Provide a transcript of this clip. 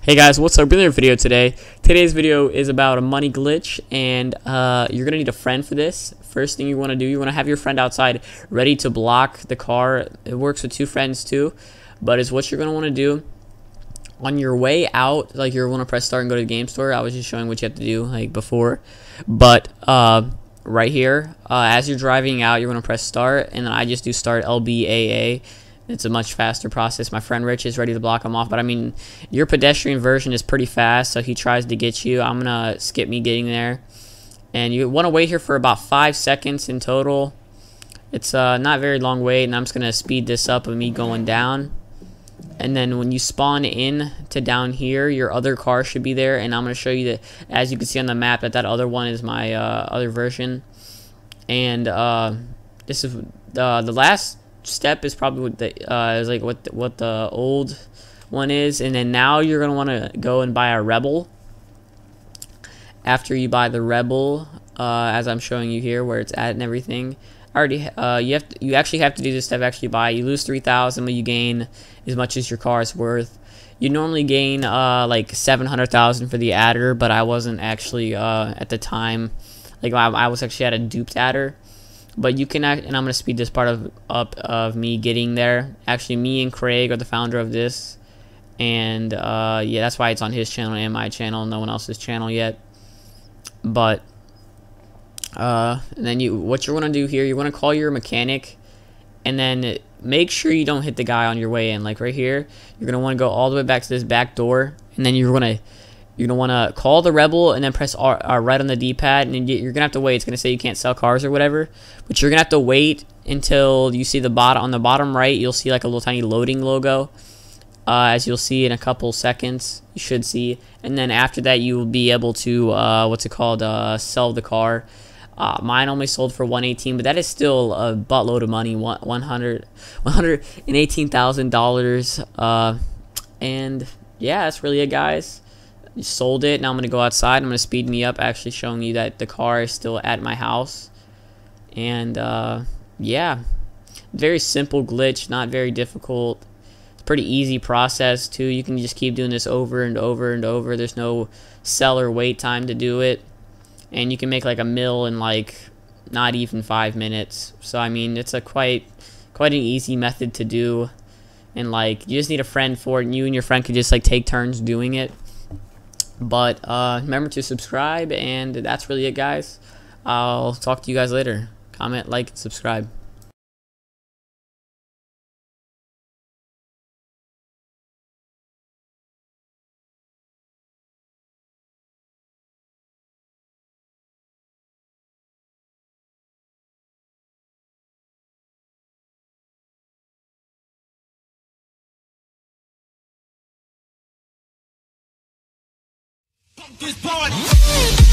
Hey guys, what's up? Another video today. Today's video is about a money glitch, and you're gonna need a friend for this. First thing you want to do, you want to have your friend outside ready to block the car. It works with two friends too, but it's what you're gonna want to do on your way out. Like, you're gonna press start and go to the game store. I was just showing what you have to do like before, but right here, as you're driving out, you're gonna press start, and then I just do start LBAA. It's a much faster process. My friend Rich is ready to block him off, but I mean, your pedestrian version is pretty fast, so he tries to get you. I'm gonna skip me getting there, and you want to wait here for about 5 seconds in total. It's not very long wait, and I'm just gonna speed this up with me going down. And then when you spawn in to down here, your other car should be there, and I'm gonna show you that, as you can see on the map, that other one is my other version. And this is the last step is probably what the is like what the old one is, and then now you're gonna want to go and buy a Rebel. After you buy the Rebel, as I'm showing you here where it's at and everything, you actually have to do this step. Actually buy, you lose 3,000, but you gain as much as your car is worth. You normally gain like 700,000 for the adder, but I wasn't actually at the time, like I was actually at a duped adder. But you can, and I'm gonna speed this part up of me getting there. Actually, me and Craig are the founder of this, and yeah, that's why it's on his channel and my channel, no one else's channel yet. But and then what you're gonna do here, you want to call your mechanic, and then make sure you don't hit the guy on your way in. Like right here, you're gonna want to go all the way back to this back door, and then you're gonna want to call the Rebel and then press R right on the D-pad, and you're gonna have to wait. It's gonna say you can't sell cars or whatever, but you're gonna have to wait until you see the on the bottom right. You'll see like a little tiny loading logo, as you'll see in a couple seconds. You should see, and then after that you will be able to sell the car. Mine only sold for $118, but that is still a buttload of money. $118,000. And yeah, that's really it, guys. Sold it. Now I'm gonna go outside. I'm gonna speed me up, actually showing you that the car is still at my house. And yeah, very simple glitch, not very difficult. It's a pretty easy process too. You can just keep doing this over and over and over. There's no sell or wait time to do it, and you can make like a mil in like not even 5 minutes. So I mean, it's a quite an easy method to do, and like you just need a friend for it, and you and your friend could just like take turns doing it. But remember to subscribe, and that's really it, guys. I'll talk to you guys later. Comment, like, and subscribe. This party.